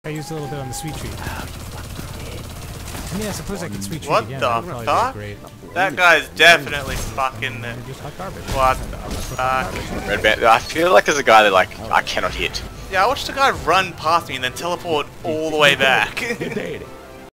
I used a little bit on the sweet treat. I mean, I suppose I could sweet treat What again. the That would probably fuck? be great. That guy's definitely fucking. Just hot garbage. What the fuck? Red Band. I feel like there's a guy that like I cannot hit. Yeah, I watched the guy run past me and then teleport all the way back.